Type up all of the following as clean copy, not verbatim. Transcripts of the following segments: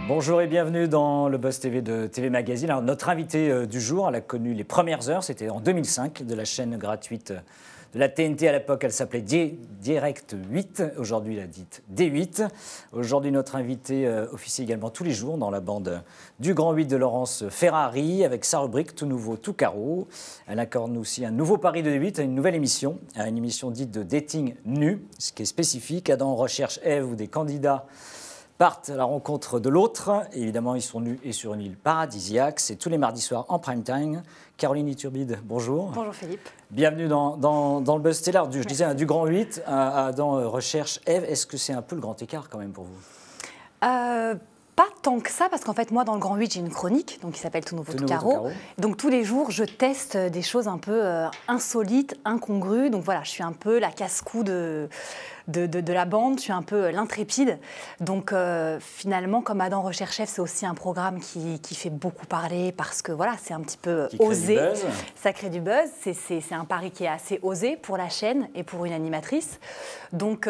Bonjour et bienvenue dans le Buzz TV de TV Magazine. Alors, notre invité du jour, elle a connu les premières heures, c'était en 2005, de la chaîne gratuite de la TNT. À l'époque, elle s'appelait Direct 8, aujourd'hui elle a dite D8. Aujourd'hui, notre invité officie également tous les jours dans la bande du Grand 8 de Laurence Ferrari, avec sa rubrique Tout nouveau, tout carreau. Elle incarne aussi un nouveau pari de D8, une nouvelle émission, une émission dite de dating nu, ce qui est spécifique. Adam recherche Ève, où des candidats partent à la rencontre de l'autre. Évidemment, ils sont nus et sur une île paradisiaque. C'est tous les mardis soirs en prime time. Caroline Iturbide, bonjour. Bonjour Philippe. Bienvenue dans le Buzz TV. Je disais du Grand 8 à Adam recherche Ève. Est-ce que c'est un peu le grand écart quand même pour vous? Pas tant que ça, parce qu'en fait, moi, dans le Grand 8, j'ai une chronique qui s'appelle Tout nouveau, tout carreau. Donc, tous les jours, je teste des choses un peu insolites, incongrues. Donc, voilà, je suis un peu la casse-cou de la bande, je suis un peu l'intrépide. Donc, finalement, comme Adam recherche Ève, c'est aussi un programme qui fait beaucoup parler parce que, voilà, c'est un petit peu osé. Ça crée du buzz. C'est un pari qui est assez osé pour la chaîne et pour une animatrice. Donc,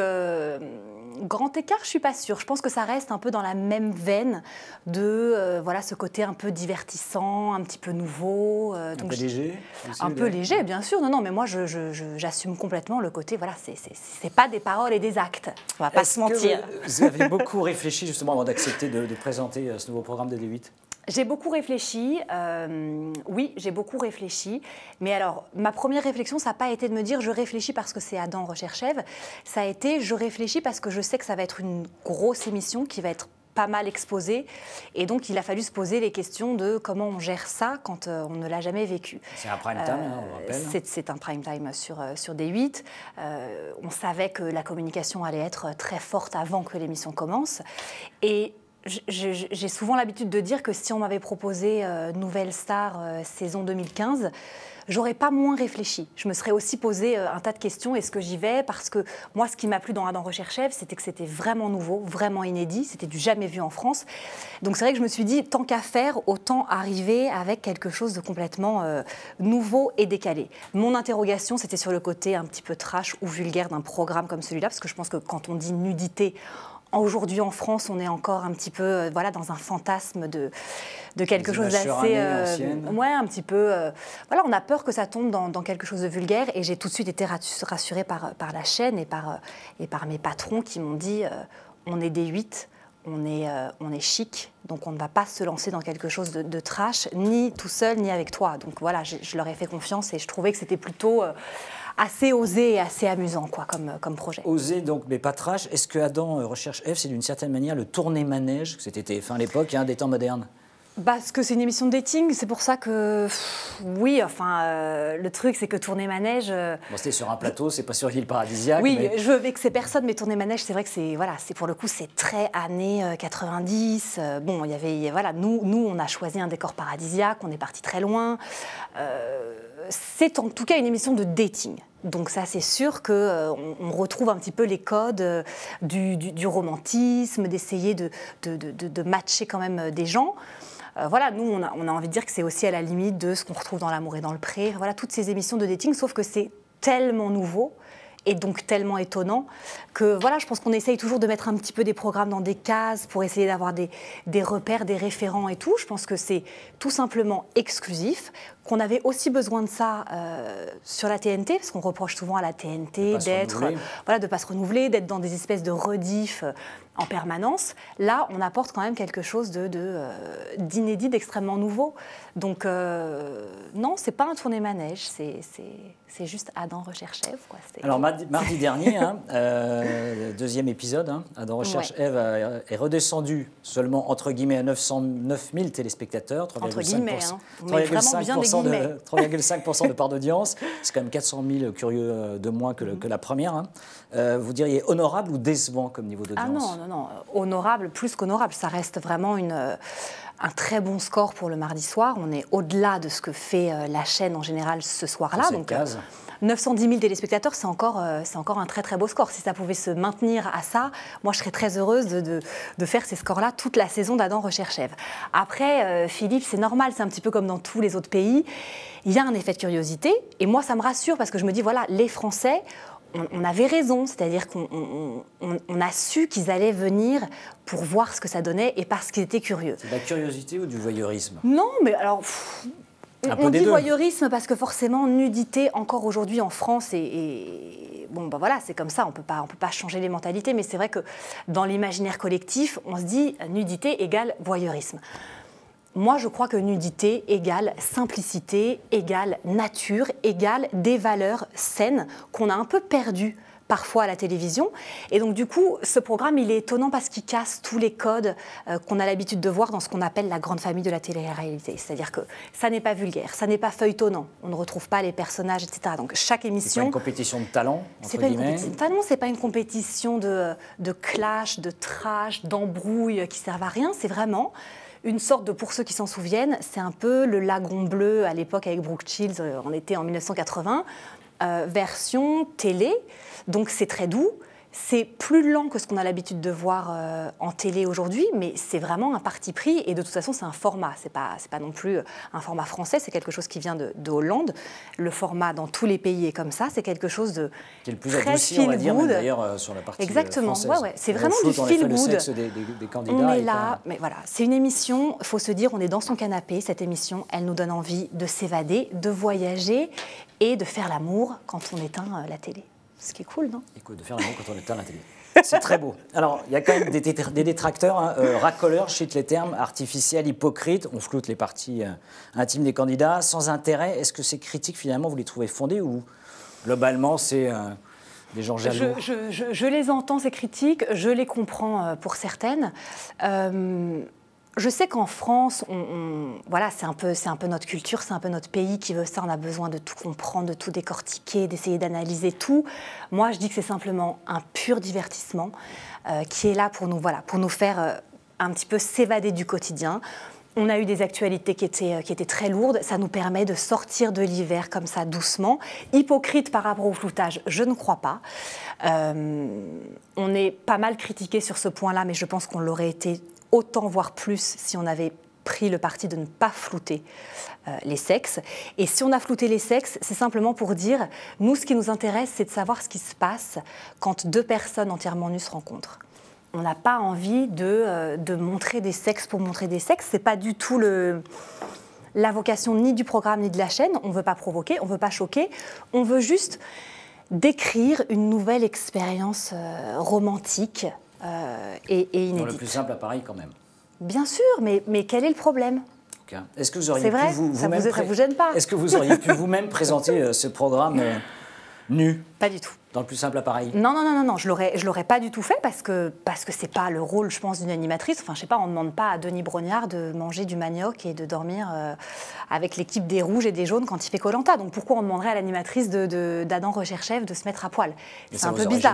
grand écart, je ne suis pas sûre. Je pense que ça reste un peu dans la même veine de voilà, ce côté un peu divertissant, un petit peu nouveau. Un peu léger aussi, un peu léger, bien sûr. Non, mais moi, j'assume complètement le côté, voilà, c'est pas des paroles et des actes. On ne va pas se mentir. Vous avez beaucoup réfléchi justement avant d'accepter de présenter ce nouveau programme de D8? J'ai beaucoup réfléchi, oui, j'ai beaucoup réfléchi. Mais alors, ma première réflexion, ça n'a pas été de me dire je réfléchis parce que c'est Adam recherche Ève. Ça a été je réfléchis parce que je sais que ça va être une grosse émission qui va être pas mal exposée. Et donc, il a fallu se poser les questions de comment on gère ça quand on ne l'a jamais vécu. C'est un prime time, on le rappelle. C'est un prime time sur D8. On savait que la communication allait être très forte avant que l'émission commence. Et j'ai souvent l'habitude de dire que si on m'avait proposé Nouvelle Star saison 2015, j'aurais pas moins réfléchi. Je me serais aussi posé un tas de questions. Est-ce que j'y vais? Parce que moi, ce qui m'a plu dans Adam recherche Ève, c'était que c'était vraiment nouveau, vraiment inédit. C'était du jamais vu en France. Donc c'est vrai que je me suis dit, tant qu'à faire, autant arriver avec quelque chose de complètement nouveau et décalé. Mon interrogation, c'était sur le côté un petit peu trash ou vulgaire d'un programme comme celui-là, parce que je pense que quand on dit nudité, aujourd'hui en France, on est encore un petit peu voilà, dans un fantasme de quelque chose d'assez... ouais, un petit peu... voilà, on a peur que ça tombe dans quelque chose de vulgaire. Et j'ai tout de suite été rassurée par la chaîne et par mes patrons qui m'ont dit on est D8, on est chic, donc on ne va pas se lancer dans quelque chose de trash, ni tout seul, ni avec toi. Donc voilà, je leur ai fait confiance et je trouvais que c'était plutôt... assez osé et assez amusant quoi, comme projet. Osé donc, mais pas trash. Est-ce que Adam recherche Ève, c'est d'une certaine manière le tourné-manège, c'était TF1 à l'époque, des temps modernes? Parce que c'est une émission de dating, c'est pour ça que... oui, enfin, le truc, c'est que tourner manège... Bon, c'était sur un plateau, c'est pas sur une île paradisiaque. Oui, mais... je veux vexer personne, mais tourner manège, c'est vrai que c'est... Voilà, pour le coup, c'est très années 90. Bon, il y avait... Voilà, nous, on a choisi un décor paradisiaque, on est parti très loin. C'est en tout cas une émission de dating. Donc ça, c'est sûr qu'on retrouve un petit peu les codes du romantisme, d'essayer de matcher quand même des gens. Voilà, nous, on a envie de dire que c'est aussi à la limite de ce qu'on retrouve dans L'amour et dans le pré. Voilà, toutes ces émissions de dating, sauf que c'est tellement nouveau et donc tellement étonnant que voilà, je pense qu'on essaye toujours de mettre un petit peu des programmes dans des cases pour essayer d'avoir des repères, des référents et tout. Je pense que c'est tout simplement exclusif, qu'on avait aussi besoin de ça sur la TNT, parce qu'on reproche souvent à la TNT de ne pas se renouveler, d'être dans des espèces de rediff en permanence. Là, on apporte quand même quelque chose d'inédit, d'extrêmement nouveau. Donc, non, c'est pas un tourné-manège, c'est juste Adam recherche Ève. Quoi. Alors, mardi dernier, deuxième épisode, Adam recherche Ève est redescendu seulement, entre guillemets, à 909 000 téléspectateurs, 3,5% de part d'audience. C'est quand même 400 000 curieux de moins que la première. Vous diriez honorable ou décevant comme niveau d'audience? Ah non, honorable, plus qu'honorable. Ça reste vraiment un très bon score pour le mardi soir. On est au-delà de ce que fait la chaîne en général ce soir-là. Donc, 910 000 téléspectateurs, c'est encore un très très beau score. Si ça pouvait se maintenir à ça, moi je serais très heureuse de faire ces scores-là toute la saison d'Adam recherche Ève. Après, Philippe, c'est normal, c'est un petit peu comme dans tous les autres pays. Il y a un effet de curiosité et moi ça me rassure parce que je me dis, voilà, les Français on avait raison, c'est-à-dire qu'on a su qu'ils allaient venir pour voir ce que ça donnait et parce qu'ils étaient curieux. C'est de la curiosité ou du voyeurisme? Non, mais alors... On dit deux. Voyeurisme parce que forcément, nudité, encore aujourd'hui en France, bon, ben voilà, c'est comme ça, on peut pas changer les mentalités, mais c'est vrai que dans l'imaginaire collectif, on se dit nudité égale voyeurisme. Moi, je crois que nudité égale simplicité, égale nature, égale des valeurs saines qu'on a un peu perdues parfois à la télévision. Et donc, du coup, ce programme, il est étonnant parce qu'il casse tous les codes qu'on a l'habitude de voir dans ce qu'on appelle la grande famille de la télé-réalité. C'est-à-dire que ça n'est pas vulgaire, ça n'est pas feuilletonnant, on ne retrouve pas les personnages, etc. Donc, chaque émission... C'est pas une compétition de talent, c'est pas une compétition de talent, c'est pas une compétition de clash, de trash, d'embrouille qui servent à rien. C'est vraiment... une sorte de, pour ceux qui s'en souviennent, c'est un peu le Lagon Bleu à l'époque avec Brooke Shields, on était en 1980, version télé, donc c'est très doux. C'est plus lent que ce qu'on a l'habitude de voir en télé aujourd'hui, mais c'est vraiment un parti pris et de toute façon c'est un format, c'est pas non plus un format français, c'est quelque chose qui vient de Hollande. Le format dans tous les pays est comme ça, c'est quelque chose de qui est le plus très adouci, on va dire, feel-good. d'ailleurs sur la partie Exactement, française. ouais. C'est vraiment du feel-good. Des candidats. On est là, mais voilà, c'est une émission, il faut se dire, on est dans son canapé, cette émission, elle nous donne envie de s'évader, de voyager et de faire l'amour quand on éteint la télé. Ce qui est cool, non? Écoute, de faire l'amour quand on éteint la télé. C'est très beau. Alors, il y a quand même des détracteurs, hein, racoleurs, je cite les termes, artificiels, hypocrites, on floute les parties intimes des candidats, sans intérêt. Est-ce que ces critiques, finalement, vous les trouvez fondées ou globalement, c'est des gens jaloux? Je les entends, ces critiques, je les comprends pour certaines. Je sais qu'en France, voilà, c'est un peu notre culture, c'est un peu notre pays qui veut ça. On a besoin de tout comprendre, de tout décortiquer, d'essayer d'analyser tout. Moi, je dis que c'est simplement un pur divertissement qui est là pour nous, voilà, pour nous faire un petit peu s'évader du quotidien. On a eu des actualités qui étaient très lourdes. Ça nous permet de sortir de l'hiver comme ça, doucement. Hypocrite par rapport au floutage, je ne crois pas. On est pas mal critiqué sur ce point-là, mais je pense qu'on l'aurait été autant, voire plus, si on avait pris le parti de ne pas flouter les sexes. Et si on a flouté les sexes, c'est simplement pour dire, nous, ce qui nous intéresse, c'est de savoir ce qui se passe quand deux personnes entièrement nues se rencontrent. On n'a pas envie de montrer des sexes pour montrer des sexes. Ce n'est pas du tout la vocation ni du programme ni de la chaîne. On ne veut pas provoquer, on ne veut pas choquer. On veut juste décrire une nouvelle expérience romantique et inédite. Dans le plus simple appareil quand même. Bien sûr, mais quel est le problème? Okay. Est-ce que vous auriez pu vous-même... Ça vous gêne pas? Est-ce que vous auriez pu vous-même présenter ce programme nu? Pas du tout. Dans le plus simple appareil? Non, je l'aurais pas du tout fait parce que c'est pas le rôle, je pense, d'une animatrice. Enfin, je sais pas, on ne demande pas à Denis Brognard de manger du manioc et de dormir avec l'équipe des rouges et des jaunes quand il fait Koh-Lanta. Donc pourquoi on demanderait à l'animatrice d'Adam Recherchef de se mettre à poil? C'est un peu bizarre.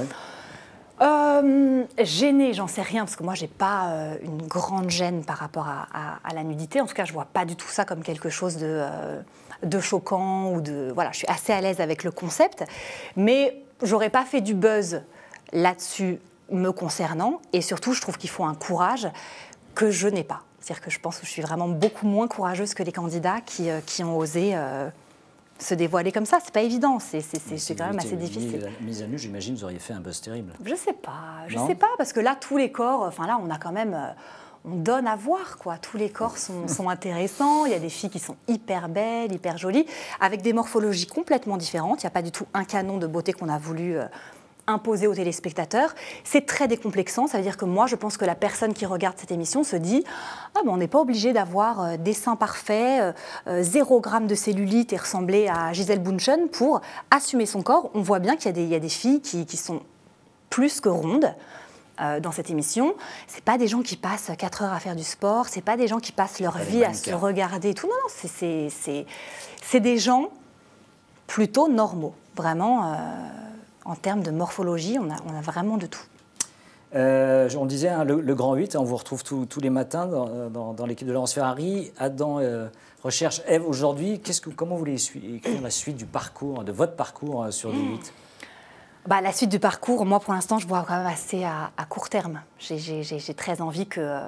Gênée, j'en sais rien, parce que moi, j'ai pas une grande gêne par rapport à la nudité. En tout cas, je vois pas du tout ça comme quelque chose de choquant ou de... Voilà, je suis assez à l'aise avec le concept, mais j'aurais pas fait du buzz là-dessus me concernant, et surtout, je trouve qu'il faut un courage que je n'ai pas. C'est-à-dire que je pense que je suis vraiment beaucoup moins courageuse que les candidats qui ont osé... se dévoiler comme ça, c'est pas évident, c'est quand même assez difficile. Mise à nu, j'imagine, vous auriez fait un buzz terrible. Je sais pas, parce que là, tous les corps, enfin là, on a quand même, on donne à voir, quoi. Tous les corps sont intéressants, il y a des filles qui sont hyper belles, hyper jolies, avec des morphologies complètement différentes, il n'y a pas du tout un canon de beauté qu'on a voulu imposer aux téléspectateurs. C'est très décomplexant, ça veut dire que moi, je pense que la personne qui regarde cette émission se dit « Ah, ben on n'est pas obligé d'avoir des seins parfaits, 0 gramme de cellulite et ressembler à Gisèle Bündchen pour assumer son corps. » On voit bien qu'il y a des filles qui sont plus que rondes dans cette émission. C'est pas des gens qui passent 4 heures à faire du sport, c'est pas des gens qui passent leur vie à se regarder et tout. Non, c'est des gens plutôt normaux, vraiment... En termes de morphologie, on a vraiment de tout. On disait, hein, le Grand 8, on vous retrouve tous les matins dans l'équipe de Laurence Ferrari. Adam recherche Ève aujourd'hui. Comment vous voulez écrire la suite du parcours, de votre parcours sur le 8 ? La suite du parcours, moi, pour l'instant, je vois quand même assez à court terme. J'ai très envie que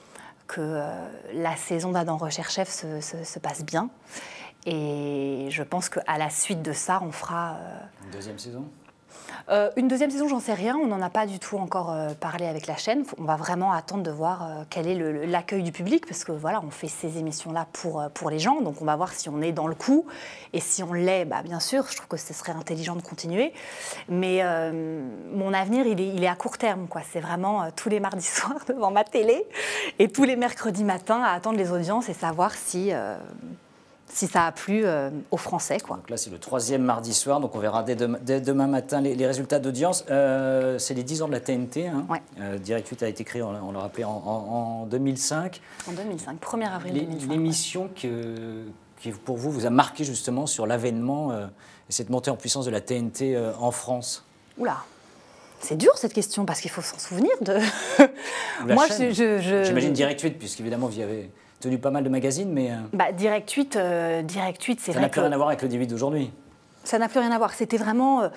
la saison d'Adam Recherche se passe bien. Et je pense qu'à la suite de ça, on fera... Une deuxième saison ? Une deuxième saison, j'en sais rien. On n'en a pas du tout encore parlé avec la chaîne. On va vraiment attendre de voir quel est l'accueil du public, parce que voilà, on fait ces émissions-là pour les gens. Donc on va voir si on est dans le coup. Et si on l'est, bah, bien sûr, je trouve que ce serait intelligent de continuer. Mais mon avenir, il est à court terme, quoi. C'est vraiment tous les mardis soirs devant ma télé et tous les mercredis matins à attendre les audiences et savoir si ça a plu aux Français, quoi. Donc là, c'est le 3e mardi soir, donc on verra dès demain matin les résultats d'audience. C'est les 10 ans de la TNT. Hein. Ouais. Direct 8 a été créé, on l'a rappelé, en 2005. En 2005, 1er avril 2005. L'émission qui, pour vous a marqué justement sur l'avènement et cette montée en puissance de la TNT en France. Oula, c'est dur cette question, parce qu'il faut s'en souvenir de... Moi, j'imagine Direct 8, puisqu'évidemment, vous y avez tenu pas mal de magazines, mais... Bah, Direct 8, c'est vrai que... Ça n'a plus rien à voir avec le D8 d'aujourd'hui. Ça n'a plus rien à voir. C'était vraiment...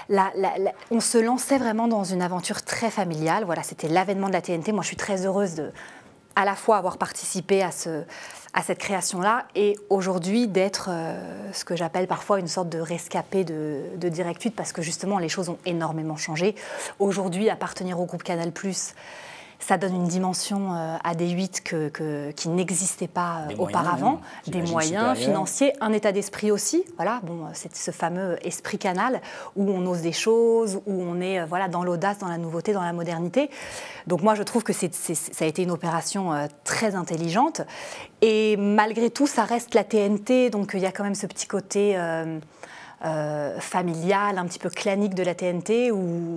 on se lançait vraiment dans une aventure très familiale. Voilà, c'était l'avènement de la TNT. Moi, je suis très heureuse de, à la fois, avoir participé à cette création-là et aujourd'hui d'être ce que j'appelle parfois une sorte de rescapé de Direct 8, parce que justement, les choses ont énormément changé. Aujourd'hui, appartenir au groupe Canal+, ça donne une dimension à D8 qui n'existait pas auparavant. Des moyens financiers, un état d'esprit aussi. Voilà, bon, c'est ce fameux esprit Canal où on ose des choses, où on est voilà, dans l'audace, dans la nouveauté, dans la modernité. Donc moi, je trouve que ça a été une opération très intelligente. Et malgré tout, ça reste la TNT, donc il y a quand même ce petit côté... familial, un petit peu clanique de la TNT,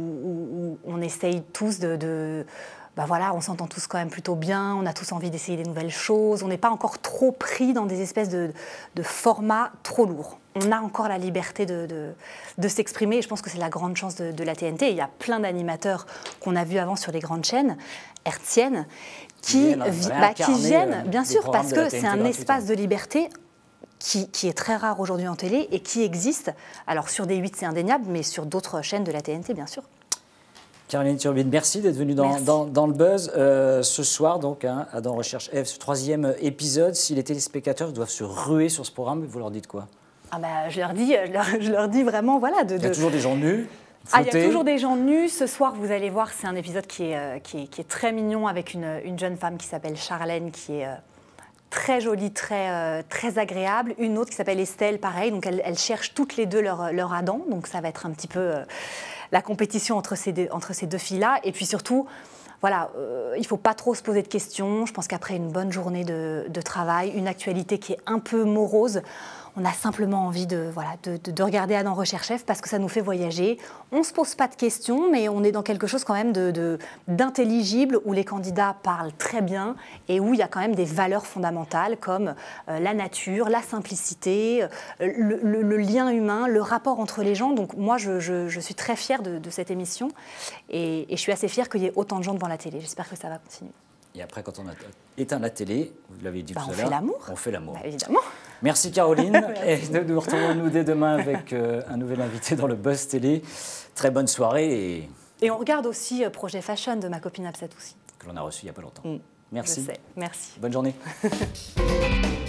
où on essaye tous ben voilà, on s'entend tous quand même plutôt bien, on a tous envie d'essayer des nouvelles choses, on n'est pas encore trop pris dans des espèces de formats trop lourds. On a encore la liberté de s'exprimer, et je pense que c'est la grande chance de la TNT. Il y a plein d'animateurs qu'on a vus avant sur les grandes chaînes hertziennes qui viennent, bien sûr, parce que c'est un espace de liberté qui est très rare aujourd'hui en télé et qui existe, alors sur D8 c'est indéniable, mais sur d'autres chaînes de la TNT, bien sûr. Caroline Turbide, merci d'être venue dans le Buzz. Ce soir, donc, hein, dans Recherche F, ce 3e épisode, si les téléspectateurs doivent se ruer sur ce programme, vous leur dites quoi? Ah bah, je leur dis vraiment, voilà... Il y a toujours des gens nus. Il y a toujours des gens nus. Ce soir, vous allez voir, c'est un épisode qui est très mignon, avec une jeune femme qui s'appelle Charlène, qui est... très jolie, très agréable. Une autre qui s'appelle Estelle, pareil. Donc elles cherchent toutes les deux leur Adam. Donc ça va être un petit peu la compétition entre ces deux filles-là. Et puis surtout, voilà, il ne faut pas trop se poser de questions. Je pense qu'après une bonne journée de travail, une actualité qui est un peu morose, on a simplement envie de regarder Adam Recherche F, parce que ça nous fait voyager. On ne se pose pas de questions, mais on est dans quelque chose quand même d'intelligible, où les candidats parlent très bien et où il y a quand même des valeurs fondamentales comme la nature, la simplicité, le lien humain, le rapport entre les gens. Donc moi, je suis très fière de cette émission et je suis assez fière qu'il y ait autant de gens devant la télé. J'espère que ça va continuer. Et après, quand on a éteint la télé, vous l'avez dit tout à l'heure, on fait l'amour. On fait l'amour. Évidemment. Merci Caroline. Merci. Et nous retrouvons nous dès demain avec un nouvel invité dans le Buzz Télé. Très bonne soirée. Et on regarde aussi Projet Fashion de ma copine Absat aussi. Que l'on a reçu il n'y a pas longtemps. Merci. Je sais. Merci. Bonne journée.